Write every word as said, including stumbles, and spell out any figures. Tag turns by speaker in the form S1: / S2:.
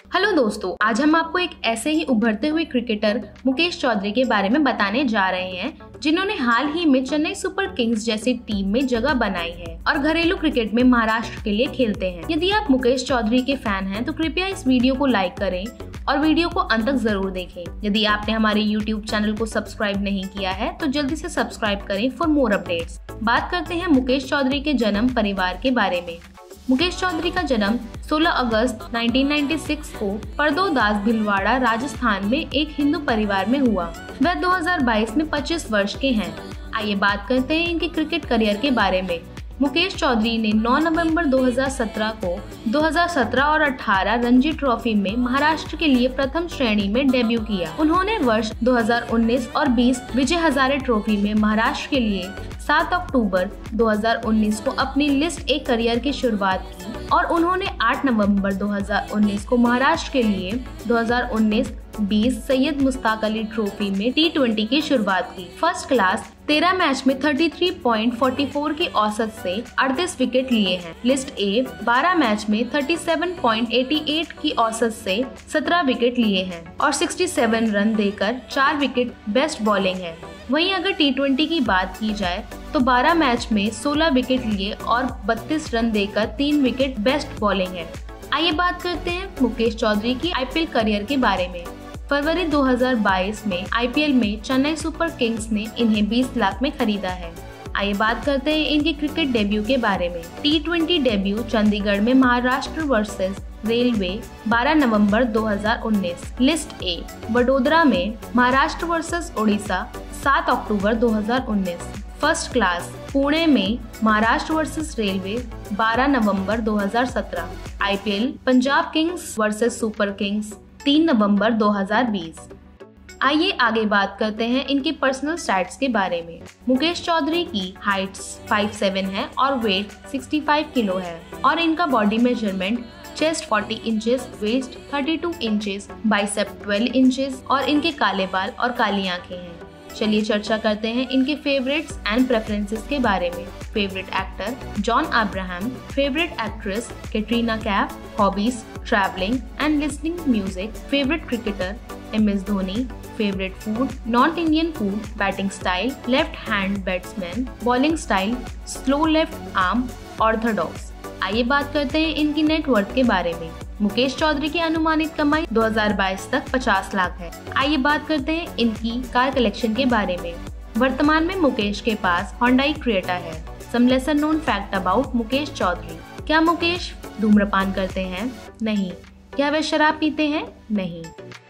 S1: Hello दोस्तों, आज हम आपको एक ऐसे ही उभरते हुए क्रिकेटर मुकेश चौधरी के बारे में बताने जा रहे हैं जिन्होंने हाल ही में चेन्नई सुपर किंग्स जैसी टीम में जगह बनाई है और घरेलू क्रिकेट में महाराष्ट्र के लिए खेलते हैं। यदि आप मुकेश चौधरी के फैन हैं तो कृपया इस वीडियो को लाइक करें और वीडियो को अंत तक जरूर देखें। यदि आपने हमारे यूट्यूब चैनल को सब्सक्राइब नहीं किया है तो जल्दी से सब्सक्राइब करें फॉर मोर अपडेट्स। बात करते हैं मुकेश चौधरी के जन्म परिवार के बारे में। मुकेश चौधरी का जन्म सोलह अगस्त उन्नीस सौ छियानवे को परदोदास भिलवाड़ा राजस्थान में एक हिंदू परिवार में हुआ। वह दो हज़ार बाईस में पच्चीस वर्ष के हैं। आइए बात करते हैं इनके क्रिकेट करियर के बारे में। मुकेश चौधरी ने नौ नवंबर दो हज़ार सत्रह को दो हज़ार सत्रह और अठारह रणजी ट्रॉफी में महाराष्ट्र के लिए प्रथम श्रेणी में डेब्यू किया। उन्होंने वर्ष दो हज़ार उन्नीस और बीस विजय हजारे ट्रॉफी में महाराष्ट्र के लिए सात अक्टूबर दो हज़ार उन्नीस को अपनी लिस्ट ए करियर की शुरुआत की और उन्होंने आठ नवंबर दो हज़ार उन्नीस को महाराष्ट्र के लिए दो हज़ार उन्नीस बीस सैयद मुश्ताक अली ट्रॉफी में टी ट्वेंटी की शुरुआत की। फर्स्ट क्लास तेरह मैच में तैंतीस पॉइंट चौवालीस की औसत से अड़तीस विकेट लिए हैं। लिस्ट ए बारह मैच में सैंतीस पॉइंट अठासी की औसत से सत्रह विकेट लिए हैं और सरसठ रन देकर चार विकेट बेस्ट बॉलिंग है। वहीं अगर टी ट्वेंटी की बात की जाए तो बारह मैच में सोलह विकेट लिए और बत्तीस रन देकर तीन विकेट बेस्ट बॉलिंग है। आइए बात करते हैं मुकेश चौधरी की आईपीएल करियर के बारे में। फरवरी दो हज़ार बाईस में आईपीएल में चेन्नई सुपर किंग्स ने इन्हें बीस लाख में खरीदा है। आइए बात करते हैं इनके क्रिकेट डेब्यू के बारे में। टी ट्वेंटी डेब्यू चंडीगढ़ में महाराष्ट्र वर्सेस रेलवे बारह नवंबर दो हज़ार उन्नीस। लिस्ट ए वडोदरा में महाराष्ट्र वर्सेस ओडिशा सात अक्टूबर दो हज़ार उन्नीस। फर्स्ट क्लास पुणे में महाराष्ट्र वर्सेस रेलवे बारह नवंबर दो हज़ार सत्रह। IPL Punjab Kings versus Super Kings तीन नवंबर दो हज़ार बीस। आइए आगे बात करते हैं इनके पर्सनल स्टैट्स के बारे में। मुकेश चौधरी की हाइट्स पाँच फुट सात है और वेट पैंसठ किलो है और इनका बॉडी मेजरमेंट चेस्ट चालीस इंचेस, वेस्ट बत्तीस इंचेस, बाइसेप बारह इंचेस और इनके काले बाल और काली आंखें हैं। चलिए चर्चा करते हैं इनके फेवरेट्स एंड प्रेफरेंसेस के बारे में। Favourite actor John Abraham, favourite actress Katrina Kaif, hobbies travelling and listening music, favourite cricketer M S Dhoni, favourite food north Indian food, batting style left hand batsman, bowling style slow left arm orthodox. आइए बात करते हैं इनकी net worth के बारे में। मुकेश चौधरी की अनुमानित कमाई दो हज़ार बाईस तक पचास लाख है। आइए बात करते हैं इनकी कार कलेक्शन के बारे में। वर्तमान में मुकेश के पास होंडाई क्रेटा है। Some lesser known fact about Mukesh Chaudhary. क्या मुकेश धूम्रपान करते हैं? नहीं। क्या वे शराब पीते हैं? नहीं।